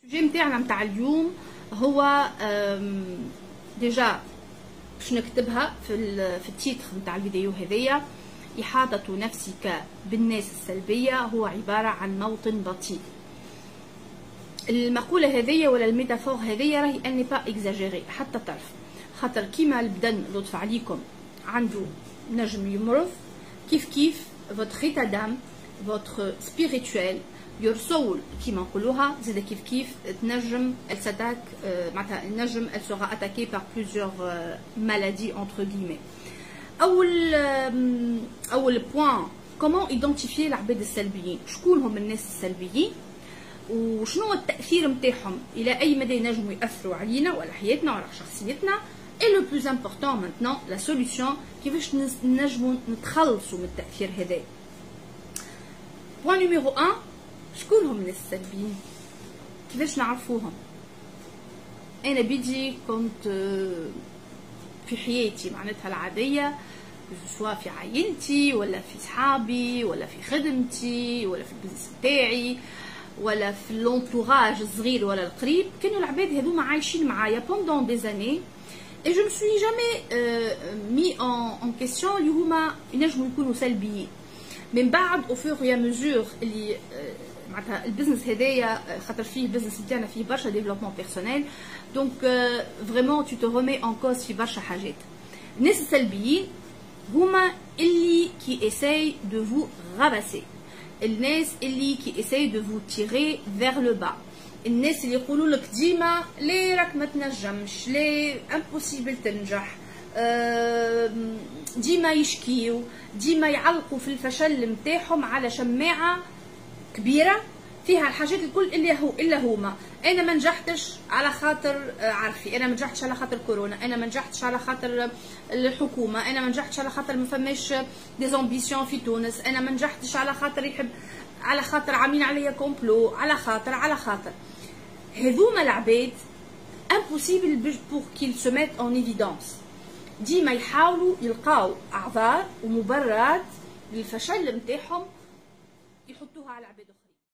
السوجي متاعنا متاع اليوم هو ديجا باش نكتبها في التيتر متاع الفيديو هذيا. إحاطة نفسك بالناس السلبية هو عبارة عن موت بطيء. المقولة هذيا ولا الميتافور هذيا راهي اني با اكزاجيري حتى طرف، خاطر كيما البدن لطف عليكم عنده نجم يمرض، كيف votre état d'âme, votre spirituel, your soul كيما نقولوها زاد كيف تنجم elle s'attaque معناتها النجم elle sera attaquée par plusieurs maladies entre guillemets. أول بوان comment identifier العباد السلبيين، شكون هم الناس السلبيين وشنو التأثير متاعهم إلى أي مدى ينجموا يأثروا علينا وعلى حياتنا وعلى شخصيتنا. et le plus important maintenant la solution كيفاش نجموا نتخلصوا من التأثير هذا. بوان نيميرو 1 شكون هم الناس السلبيين، كيفاش نعرفوهم. أنا بيجي كنت في حياتي معناتها العادية سواء في عائلتي ولا في صحابي ولا في خدمتي ولا في البزنس بتاعي ولا في لونتوراج الصغير ولا القريب، كانوا العباد هذوما عايشين معايا pendant des années et je me suis jamais mis en question اللي هما ينجموا يكونوا سلبيين. من بعد au fur et à mesure اللي معناتها البزنس هذايا خاطر فيه البزنس بتاعنا فيه برشا ديفلوبمون بيرسونيل دونك فريمون تو تو ريمي اون كوز في برشا حاجات. الناس السلبيين هما اللي كي اساي دو فو راباسي، الناس اللي كي اساي دو فو تيري فيغ لو با، الناس اللي يقولوا لك ديما ليه راك ما تنجمش، ليه امبوسيبل تنجح، ديما يشكيو، ديما يعلقوا في الفشل نتاعهم على شماعه كبيره فيها الحاجات الكل الا هما. انا ما نجحتش على خاطر عارفي، انا ما نجحتش على خاطر كورونا، انا ما نجحتش على خاطر الحكومه، انا ما نجحتش على خاطر ما فماش دي زامبيسيون في تونس، انا ما نجحتش على خاطر يحب، على خاطر عاملين عليا كومبلو، على خاطر هذوما العباد امبوسيبل بور كيل سو ميت اون ايفيدونس. ديما يحاولوا يلقاو اعذار ومبررات للفشل نتاعهم يحطوها على العباد.